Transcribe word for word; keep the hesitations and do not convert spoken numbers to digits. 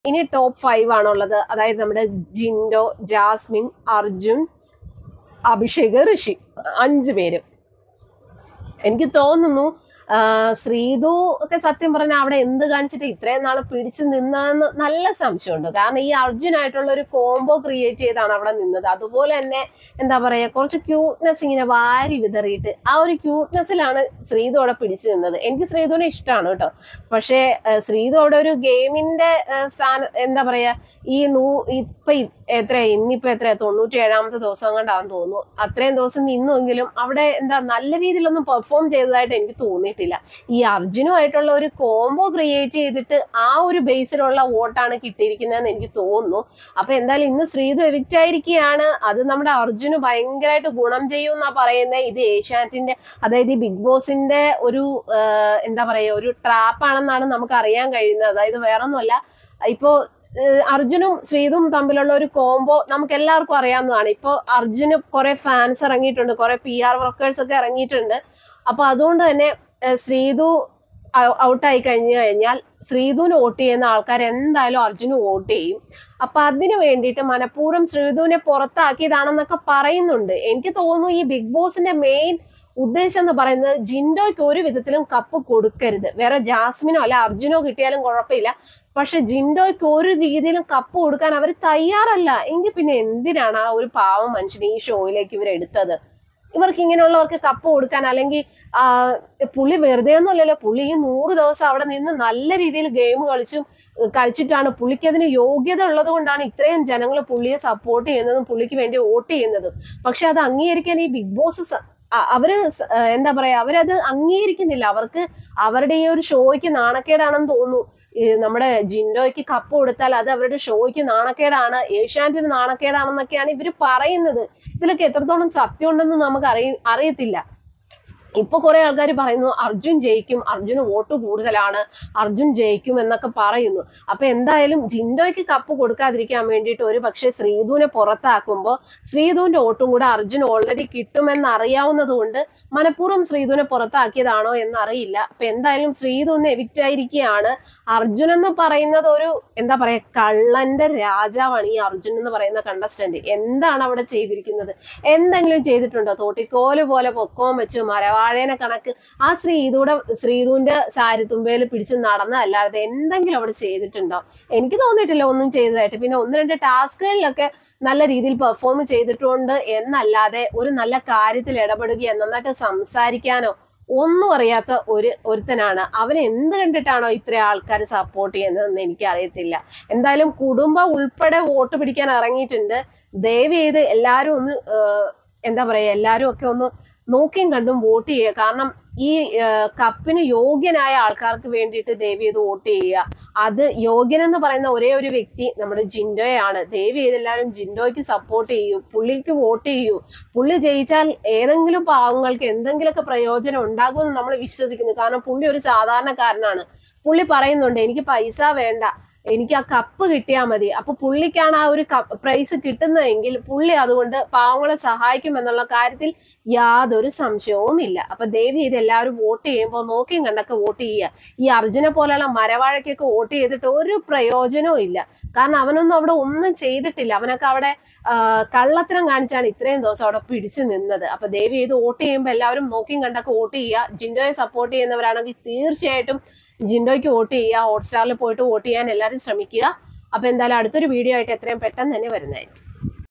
ഇനി top five ആണുള്ളത്. അതായത് നമ്മുടെ ജിൻഡോ, ജാസ്മിൻ, അർജുൻ, അഭിഷേക്, ഋഷി, അഞ്ചു പേര്. എനിക്ക് തോന്നുന്നു ശ്രീതു ഒക്കെ സത്യം പറഞ്ഞാൽ അവിടെ എന്ത് കാണിച്ചിട്ട് ഇത്രയും നാള് പിടിച്ചു നിന്നതെന്ന് നല്ല സംശയമുണ്ട്. കാരണം ഈ അർജുനായിട്ടുള്ള ഒരു കോംബോ ക്രിയേറ്റ് ചെയ്താണ് അവിടെ നിന്നത്. അതുപോലെ തന്നെ എന്താ പറയാ, കുറച്ച് ക്യൂട്ട്നെസ് ഇങ്ങനെ വാരി വിതറിയിട്ട് ആ ഒരു ക്യൂട്ട്നെസ്സിലാണ് ശ്രീതു അവിടെ പിടിച്ചു നിന്നത്. എനിക്ക് ശ്രീതുവിനെ ഇഷ്ടമാണ് കേട്ടോ. പക്ഷേ ശ്രീതു അവിടെ ഒരു ഗെയിമിന്റെ സ്ഥാനം എന്താ പറയാ, ഈ നൂ ഇപ്പൊ എത്ര ഇന്നിപ്പോ എത്ര തൊണ്ണൂറ്റി ഏഴാമത്തെ ദിവസം കൊണ്ടാണെന്ന് തോന്നുന്നു. അത്രയും ദിവസം നിന്നുവെങ്കിലും അവിടെ എന്താ നല്ല രീതിയിലൊന്നും പെർഫോം ചെയ്തതായിട്ട് എനിക്ക് തോന്നിയിട്ടില്ല. ഈ അർജുനുമായിട്ടുള്ള ഒരു കോംബോ ക്രിയേറ്റ് ചെയ്തിട്ട് ആ ഒരു ബേസിലുള്ള വോട്ടാണ് കിട്ടിയിരിക്കുന്നതെന്ന് എനിക്ക് തോന്നുന്നു. അപ്പൊ എന്തായാലും ഇന്ന് ശ്രീതു എവിക്റ്റ് ആയിരിക്കുകയാണ്. അത് നമ്മുടെ അർജുന് ഭയങ്കരമായിട്ട് ഗുണം ചെയ്യും എന്നാ പറയുന്നത്. ഇത് ഏഷ്യാനെറ്റിന്റെ അതായത് ഈ ബിഗ് ബോസിന്റെ ഒരു എന്താ പറയാ ഒരു ട്രാപ്പാണെന്നാണ് നമുക്ക് അറിയാൻ കഴിയുന്നത്. അതായത് വേറൊന്നുമല്ല, ഇപ്പോ അർജുനും ശ്രീതും തമ്മിലുള്ള ഒരു കോംബോ നമുക്ക് എല്ലാവർക്കും അറിയാവുന്നതാണ്. ഇപ്പൊ അർജുന് കുറെ ഫാൻസ് ഇറങ്ങിയിട്ടുണ്ട്, കുറെ പി ആർ വർക്കേഴ്സ് ഒക്കെ ഇറങ്ങിയിട്ടുണ്ട്. അപ്പൊ അതുകൊണ്ട് തന്നെ ശ്രീതു ഔട്ടായി കഴിഞ്ഞു കഴിഞ്ഞാൽ ശ്രീതുവിന് വോട്ട് ചെയ്യുന്ന ആൾക്കാർ എന്തായാലും അർജുന് വോട്ട് ചെയ്യും. അപ്പൊ അതിനു വേണ്ടിയിട്ട് മനഃപൂർവ്വം ശ്രീതുവിനെ പുറത്താക്കിയതാണെന്നൊക്കെ പറയുന്നുണ്ട്. എനിക്ക് തോന്നുന്നു ഈ ബിഗ് ബോസിന്റെ മെയിൻ ഉദ്ദേശം എന്ന് പറയുന്നത് ജിൻഡോയ്ക്ക് ഒരു വിധത്തിലും കപ്പ് കൊടുക്കരുത്. വേറെ ജാസ്മിനോ അല്ല അർജുനോ കിട്ടിയാലും കുഴപ്പമില്ല, പക്ഷെ ജിൻഡോയ്ക്ക് ഒരു രീതിയിലും കപ്പ് കൊടുക്കാൻ അവർ തയ്യാറല്ല. എങ്കിൽ പിന്നെ എന്തിനാണ് ആ ഒരു പാവം മനുഷ്യനെ ഈ ഷോയിലേക്ക് ഇവർ എടുത്തത്? ഇവർക്ക് ഇങ്ങനെയുള്ളവർക്ക് കപ്പ് കൊടുക്കാൻ, അല്ലെങ്കിൽ ആ പുള്ളി വെറുതെ ഒന്നുമല്ലല്ലോ, പുള്ളി ഈ നൂറ് ദിവസം അവിടെ നിന്ന് നല്ല രീതിയിൽ ഗെയിം കളിച്ചും കളിച്ചിട്ടാണ് പുള്ളിക്ക് അതിന് യോഗ്യത ഉള്ളത് കൊണ്ടാണ് ഇത്രയും ജനങ്ങൾ പുള്ളിയെ സപ്പോർട്ട് ചെയ്യുന്നതും പുള്ളിക്ക് വേണ്ടി വോട്ട് ചെയ്യുന്നതും. പക്ഷെ അത് അംഗീകരിക്കാൻ ഈ ബിഗ് ബോസ് അവര് എന്താ പറയാ അവരത് അംഗീകരിക്കുന്നില്ല. അവർക്ക് അവരുടെ ഈ ഒരു ഷോയ്ക്ക് നാണക്കേടാണെന്ന് തോന്നുന്നു. നമ്മുടെ ജിൻഡോയ്ക്ക് കപ്പ് കൊടുത്താൽ അത് അവരുടെ ഷോയ്ക്ക് നാണക്കേടാണ്, ഏഷ്യാനെറ്റിന് നാണക്കേടാണെന്നൊക്കെയാണ് ഇവര് പറയുന്നത്. ഇതിലൊക്കെ എത്രത്തോളം സത്യം ഉണ്ടെന്ന് നമുക്ക് അറിയ അറിയത്തില്ല. ഇപ്പൊ കുറെ ആൾക്കാർ പറയുന്നു അർജുൻ ജയിക്കും, അർജുന് വോട്ട് കൂടുതലാണ്, അർജുൻ ജയിക്കും എന്നൊക്കെ പറയുന്നു. അപ്പൊ എന്തായാലും ജിൻഡോയ്ക്ക് കപ്പ് കൊടുക്കാതിരിക്കാൻ വേണ്ടിയിട്ട് ഒരു പക്ഷെ ശ്രീതുവിനെ പുറത്താക്കുമ്പോൾ ശ്രീതുവിന്റെ വോട്ടും കൂടെ അർജുൻ ഓൾറെഡി കിട്ടുമെന്ന് അറിയാവുന്നത് കൊണ്ട് മനഃപൂർവ്വം ശ്രീതുവിനെ പുറത്താക്കിയതാണോ എന്നറിയില്ല. അപ്പൊ എന്തായാലും ശ്രീതു ഒന്ന് എവിക്റ്റ് ആയിരിക്കുകയാണ്. അർജുൻ എന്ന് പറയുന്നത് ഒരു എന്താ പറയാ കള്ളന്റെ രാജാവാണ് ഈ അർജുൻ എന്ന് പറയുന്ന കണ്ടസ്റ്റന്റ്. എന്താണ് അവിടെ ചെയ്തിരിക്കുന്നത്? എന്തെങ്കിലും ചെയ്തിട്ടുണ്ടോ? തോട്ടിക്കോല് പോലെ പൊക്കവും വെച്ച് മരവാ വാഴേനെ കണക്ക് ആ ശ്രീതുടെ ശ്രീതുവിന്റെ സാരിത്തുമ്പയിൽ പിടിച്ച് നടന്നതല്ലാതെ എന്തെങ്കിലും അവിടെ ചെയ്തിട്ടുണ്ടോ? എനിക്ക് തോന്നിയിട്ടില്ല ഒന്നും ചെയ്തതായിട്ട്. പിന്നെ ഒന്ന് രണ്ട് ടാസ്കുകളിലൊക്കെ നല്ല രീതിയിൽ പെർഫോം ചെയ്തിട്ടുണ്ട് എന്നല്ലാതെ ഒരു നല്ല കാര്യത്തിൽ ഇടപെടുകയോ നന്നായിട്ട് സംസാരിക്കാനോ ഒന്നും അറിയാത്ത ഒരു ഒരുത്തനാണ്. അവൻ എന്ത് കണ്ടിട്ടാണോ ഇത്ര ആൾക്കാർ സപ്പോർട്ട് ചെയ്യുന്നതെന്ന് എനിക്ക് അറിയത്തില്ല. എന്തായാലും കുടുംബം ഉൾപ്പെടെ വോട്ട് പിടിക്കാൻ ഇറങ്ങിയിട്ടുണ്ട്. ദയവ് ചെയ്ത് എല്ലാവരും ഒന്ന് എന്താ പറയാ എല്ലാവരും ഒക്കെ ഒന്ന് നോക്കിയും കണ്ടും വോട്ട് ചെയ്യുക. കാരണം ഈ കപ്പിന് യോഗ്യനായ ആൾക്കാർക്ക് വേണ്ടിയിട്ട് ദയവ് ചെയ്ത് വോട്ട് ചെയ്യുക. അത് യോഗ്യനെന്ന് പറയുന്ന ഒരേ ഒരു വ്യക്തി നമ്മുടെ ജിൻഡോയാണ്. ദയവ് ചെയ്ത് എല്ലാവരും ജിൻഡോയ്ക്ക് സപ്പോർട്ട് ചെയ്യൂ, പുള്ളിക്ക് വോട്ട് ചെയ്യൂ. പുള്ളി ജയിച്ചാൽ ഏതെങ്കിലും പാവങ്ങൾക്ക് എന്തെങ്കിലുമൊക്കെ പ്രയോജനം ഉണ്ടാകുമെന്ന് നമ്മൾ വിശ്വസിക്കുന്നു. കാരണം പുള്ളി ഒരു സാധാരണക്കാരനാണ്. പുള്ളി പറയുന്നുണ്ട് എനിക്ക് പൈസ വേണ്ട, എനിക്ക് ആ കപ്പ് കിട്ടിയാൽ മതി. അപ്പൊ പുള്ളിക്കാണ് ആ ഒരു കപ്പ് പ്രൈസ് കിട്ടുന്നതെങ്കിൽ പുള്ളി അതുകൊണ്ട് പാവങ്ങളെ സഹായിക്കും എന്നുള്ള കാര്യത്തിൽ യാതൊരു സംശയവും ഇല്ല. അപ്പൊ ദയവ് ചെയ്ത് എല്ലാവരും വോട്ട് ചെയ്യുമ്പോൾ നോക്കിയും കണ്ടൊക്കെ വോട്ട് ചെയ്യുക. ഈ അർജുനെ പോലെയുള്ള മരവാഴയ്ക്കൊക്കെ വോട്ട് ചെയ്തിട്ട് ഒരു പ്രയോജനവും ഇല്ല. കാരണം അവനൊന്നും അവിടെ ഒന്നും ചെയ്തിട്ടില്ല. അവനൊക്കെ അവിടെ കള്ളത്തരം കാണിച്ചാണ് ഇത്രയും ദിവസം അവിടെ പിടിച്ചു നിന്നത്. അപ്പൊ ദയവ് ചെയ്ത് വോട്ട് ചെയ്യുമ്പോൾ എല്ലാവരും നോക്കിയും കണ്ടൊക്കെ വോട്ട് ചെയ്യുക. ജിൻഡോയെ സപ്പോർട്ട് ചെയ്യുന്നവരാണെങ്കിൽ തീർച്ചയായിട്ടും ജിൻഡോയ്ക്ക് വോട്ട് ചെയ്യുക. ഹോട്ട്സ്റ്റാറിൽ പോയിട്ട് വോട്ട് ചെയ്യാൻ എല്ലാവരും ശ്രമിക്കുക. അപ്പൊ എന്തായാലും അടുത്തൊരു വീഡിയോ ആയിട്ട് എത്രയും പെട്ടെന്ന് തന്നെ വരുന്നതായിരിക്കും.